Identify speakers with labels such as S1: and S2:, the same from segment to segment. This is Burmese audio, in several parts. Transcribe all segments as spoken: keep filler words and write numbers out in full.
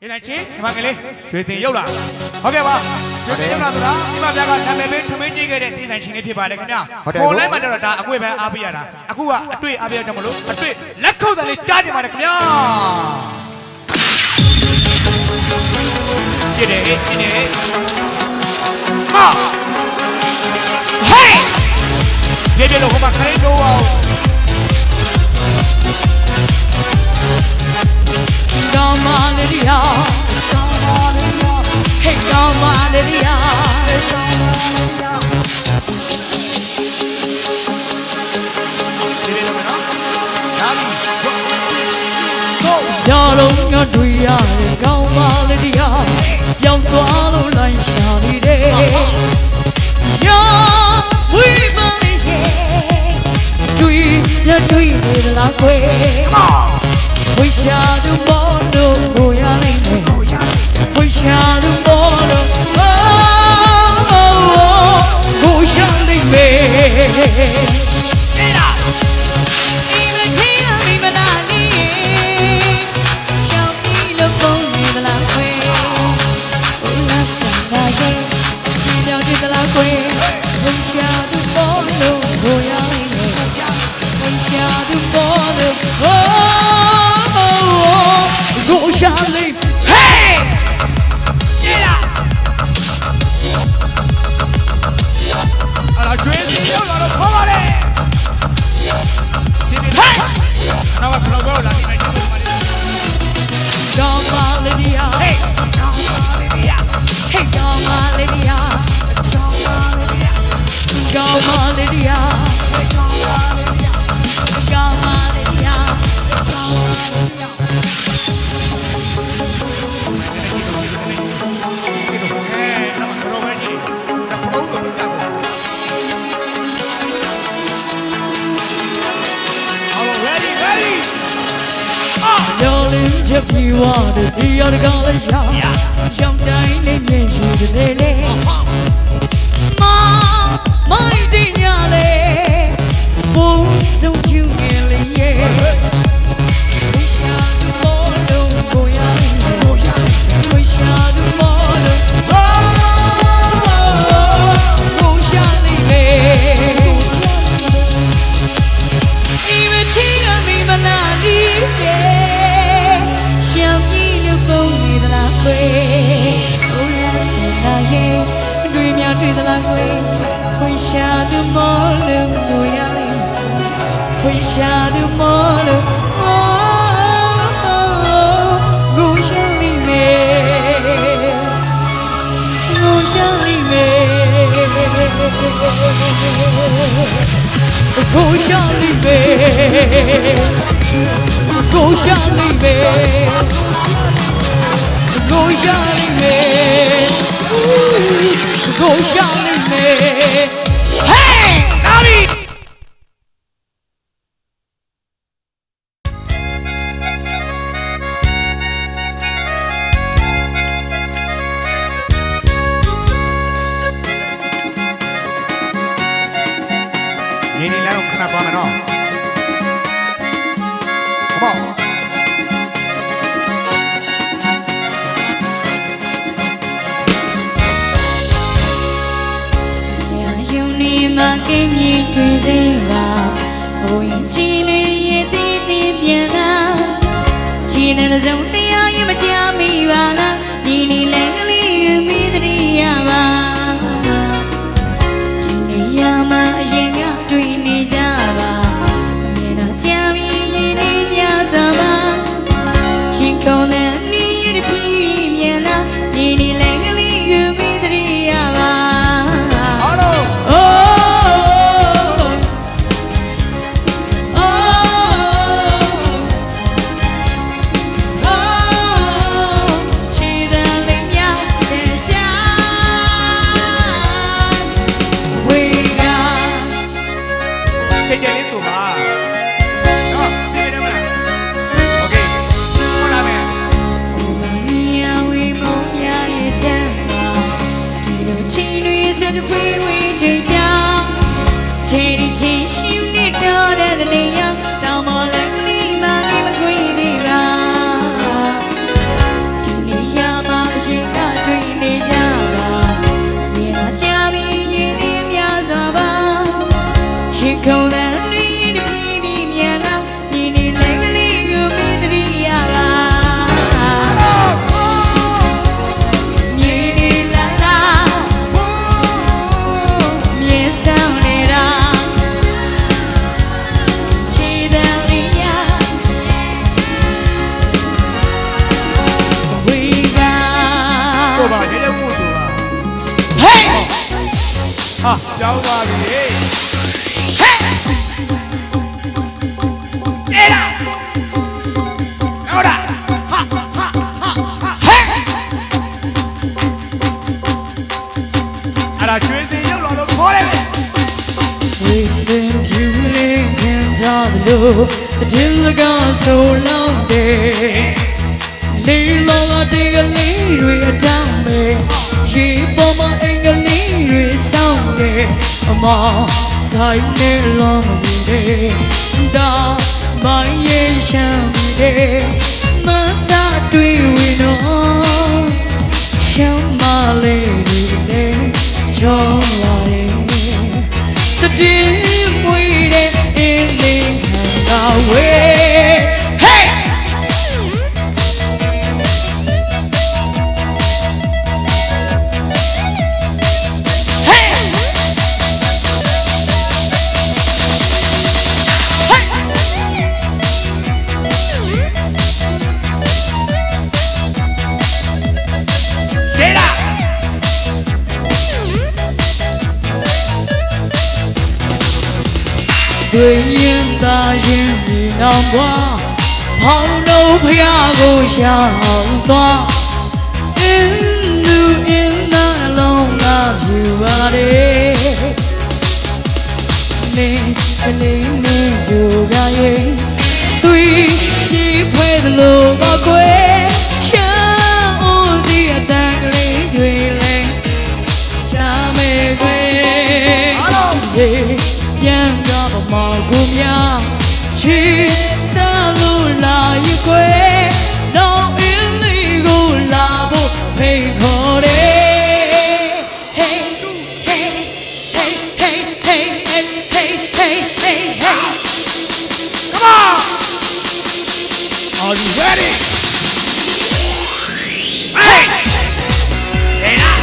S1: ဒီနေ့ချင်းဒီမှာကလေးရွှေတင်ရုပ်လာဟုတ်ကဲ့ပါရွှေတင်ရုပ်လာဆိုတာဒီမှာပြကနာမည်ပေးထမင်းကြီးခဲ့တဲ့ဒီနေ့ချင်းလေးဖြစ်ပါလေခင်ဗျာပေါ်လိုက်မှတော့ဒါအကွေ့ပဲအားပေးရတာအခုကအတွေ့အားပေးရကြမလို့အတွေ့လက်ခုပ်တယ်လေးကြားကြပါလေခင်ဗျာကြည့်တယ်ကြည့်တယ်မောဟေးပြေပြေလို့ဟိုမှာခရင်တော့အောင်Come on, Lydia. Come on, Lydia. Hey, come on, Lydia. Yalo nga duya, come on, Lydia. Young swallow like shiny day. Yeah, we believe it. Dui, the dui is la way. We shall do more, no, go yelling. We shall do more, no, oh, oh, go yelling. Even here, even I need. Shall be the phone in the way. Oh, last night, she down in the way. We shall do more, no, go yelling. We shall do more, no, oh.Go Charlie, hey! Get out! Alla gente, io non lo può fare! Hey! No, ma però gola, mi fai tutto male. Come on, Lydia. Hey! Come on, Lydia. Hey, come on, Lydia. Come on, Lydia. Come on, Lydia. Come on, Lydia. Come on, Lydia. Come on, Lydia.If you want to be on the college shop, sometime in the day, Mom, my dear, oh, so you really, we shall do more, no, go young, we shall do more, no, oh, go shall leave even tea me, but not leave.Shall be the phone in the way. Oh, last night, dream you to the way. We shall do more, no yelling. We shall do more, oh, go shall be made. Go shall be made. Go shall be made.Go Charlie man, go Charlie man, go Charlie man. Hey, Nani! Nini lang kenapa mana? Come on.Can you please love? Oh, you chile, you did it, you know. Chile, the zone, you may tell me, Vana. Nini, legally, you meet the Yama. Chile, Yama, Yenga, Twini Java. Yena, tell me, you need Yazama. She called them, need a P, you know. Nini, legally, you meet the Yama.Chini
S2: ဟာကြောင်းပါပြီဟေးအေးလာဟုတ်လားဟာဟာဟာဟဲ့အဲ့ဒါကျွေးစင်ရုပ်တော်လို့ခေါ်တယ်
S1: ဝေးရင်ဖြူလေးခင်ကြလို့အတင်းလကဆိုလုံးတယ်လေးလောကတေကလေးတွေအတောင်းမဲ့ရေပေါ်မှာအင်္ဂလိပ်တွေစောင်းတယ်အမောင်ဆိုင်နေလုံးတယ်ဒါမိုင်းရဲ့ရှမ်းတယ်မဆာတွေ့ဝင်တော့ရှမ်းမလေးတွေနဲ့ချောင်းလာတယ်တတိမွေတဲ့အင်းလေးခံတာဝေးတွေ့ရင်သာရင်ဒီနောက်ဘွားဟောင်းတို့ဖျားကိုရှောင်းသွားအင်းလူအင်းသားလုံးလာပြူပါလေနေကလေးနေကြိုကရဲ့ဆွေကြီးဖွဲသလိုမကွယ်ချမ်းဦးစီအတန်ကလေးတွေလဲချမ်းမဲခွေအားလုံးပြန်တော့မောင်ကူများချီစားလို့လာရကွယ်တော့အင်းလေးကိုလာဖို့ဖိတ်ခေါ်တယ် Hey hey hey hey hey hey hey hey hey hey Come on
S2: Are you ready Hey Hey now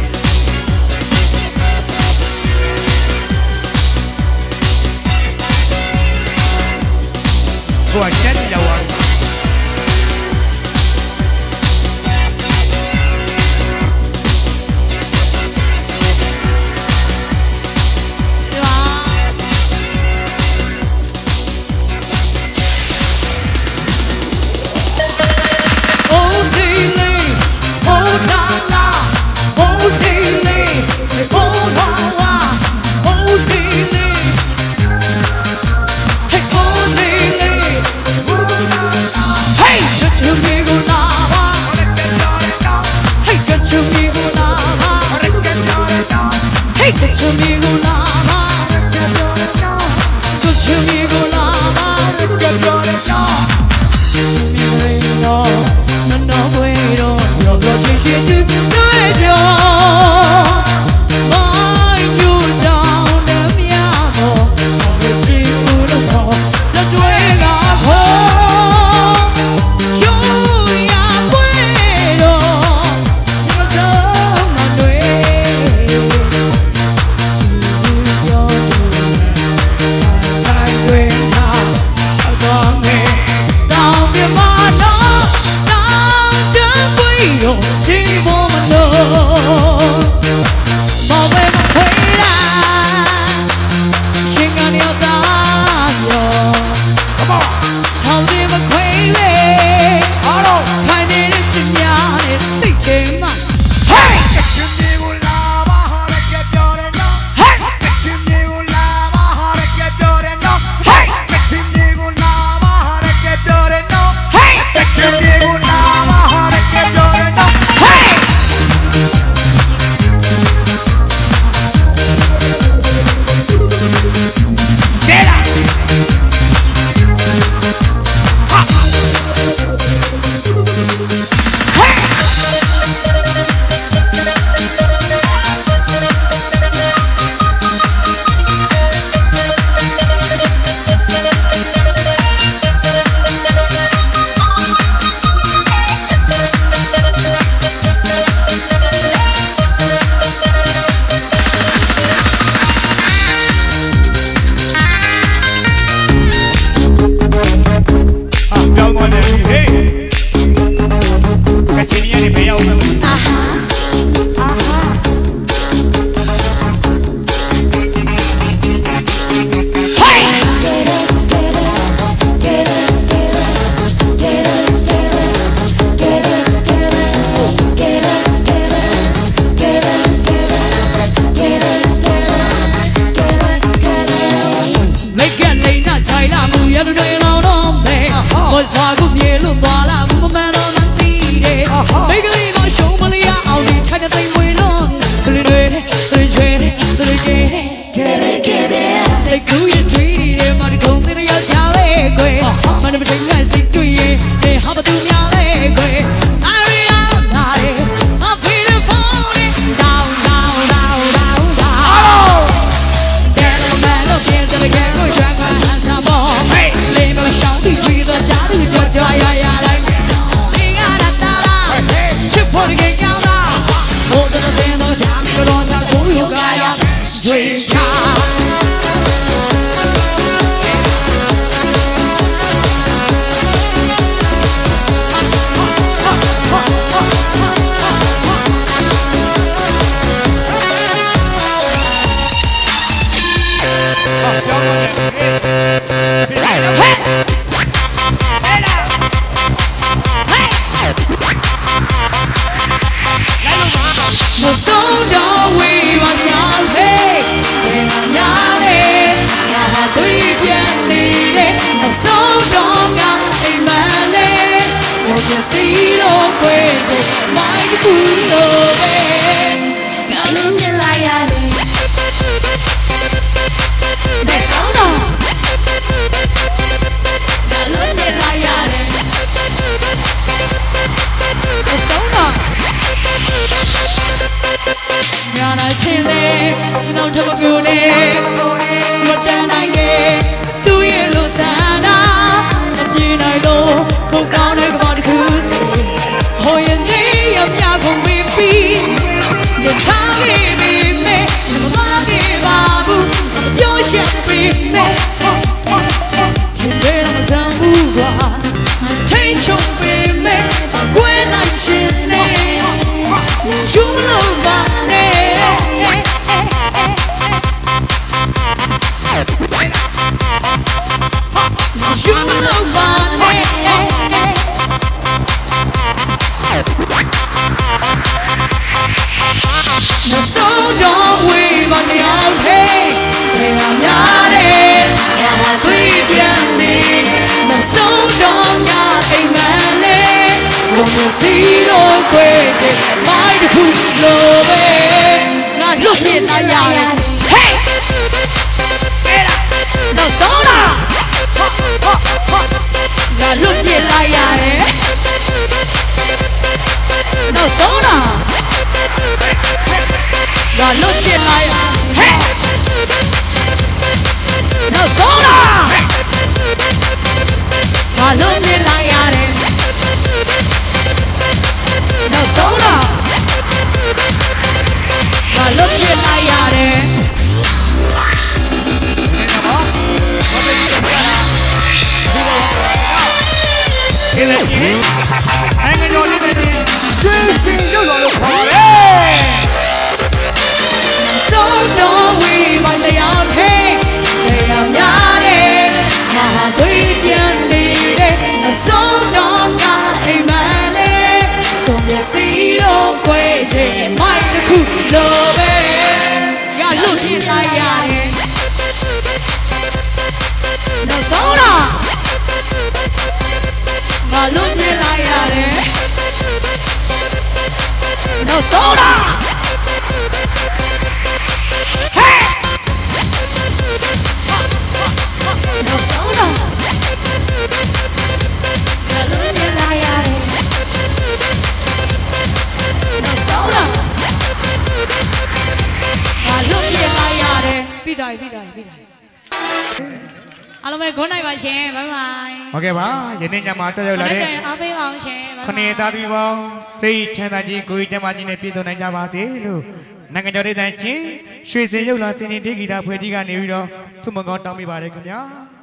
S2: Boy, get it out.
S1: Oh, Dilly, oh, la la, oh, Dilly, oh, la la, oh, Dilly. Hey, get to me, go lava. Get to me, go lava. Get to me, no, no, no, wait, no, no, no, she did do it, yo. My, you down, the piano. Get you to go. That's where I go. You, ya, wait, no. You're so my way. နောက်ဆုံးတော့ဝေးပါကြောက်တယ်ဘယ်မှာများလဲငါဟာတွေ့ပြန်နေတဲ့နောက်ဆုံးတော့ငါအိမ်မလဲဘုရားစီလို့ခွေချင်မိုင်းတစ်ခုလို့ပဲငါလုံးပြလိုက်ရတယ်တဲ့ဆုံးတော့ငါလုံးပြလိုက်ရတယ်တဲ့ဆုံးတော့ညာနာချင်းလေနောက်တစ်ခုလေမတန်နိုင်ရဲ့သူရဲ့လိုဆန္ဒမပြေနိုင်လို့ဘုကောင်းတဲ့ကမ္ဘာတစ်ခုစီဟိုရင်ကြီးရမြကုန်ပြီးပြီးရထားပြီးပြီးမဲ့မမပြေပါဘူးပြောချက်ပြီးမဲ့ရင်ထဲမှာစမ်းဘူးကွာထိန်ချုံပြီးမဲ့ကွဲနိုင်ချင်နေရှုလို့ပါနဲ့ရှုလို့ပါနဲ့နောက်ဆုံးတော့ဝေးပါကြောက်တယ်ဘယ်မှာများတယ်ငါတွေ့ပြန်နေနောက်ဆုံးတော့ငါအိမ်မလဲဘုံစီလို့ခွေချင်မိုင်းတစ်ခုလိုပဲငါလွတ်ပြလိုက်ရတယ်ဟေးအဲ့ဒါနောက်ဆုံးတော့ငါလွတ်ပြလိုက်ရတယ်နောက်ဆုံးတော့ငါလွတ်ပြလိုက်ရဟဲ့နောက်ဆုံးတော့ငါလွတ်ပြလိုက်ရတယ်နောက်ဆုံးတော့ငါလွတ်ပြလိုက်ရတယ်
S2: ဒီလေနိုင်ငံတော်လေးနဲ့ရွှေစင်ရုပ်တော်လို့ခေါ်တယ်
S1: ဆုံးတော့ဝေးပါတရားသေးတရားများတယ်ငါဟာတွေ့ပြန်နေတဲ့နောက်ဆုံးတော့ငါအိမ်မလဲကိုမျက်စိလို့ခွေချင်မိုက်တစ်ခုလိုပဲငါလွတ်ပြလိုက်ရတယ်နောက်ဆုံးတော့ငါလွတ်ပြလိုက်ရတယ်နောက်ဆုံးတော့နောက်ဆုံးတော့ငါလွတ်ပြလိုက်ရတယ်နောက်ဆုံးတော့ငါလွတ်ပြလိုက်ရတယ်ပြီးသွားပြီပြီးသွားပြီပြီးသွားပြီအားလုံးပဲခွန်နိုင်ပါရှင်ဘိုင်ဘိုင်
S2: ဟုတ်ကဲ့ပါယနေ့ညမှာကြောက်ရောက်လာတဲ့
S1: အားပေးပါအောင်ရှင်
S2: ခဏသားသမီးပေါင်းစိတ်ချမ်းသာကြီးကိုယ်တမကြီးနဲ့ပြည့်စုံနိုင်ကြပါစေလို့နိုင်ငံတော်ဒေသချင်းရွှေစင်ရုပ်လာတင်တင်ဒေဂီတာဖွဲ့ကြီးကနေပြီးတော့ဆုမကောင်းတောင်းပေးပါရခင်ဗျာ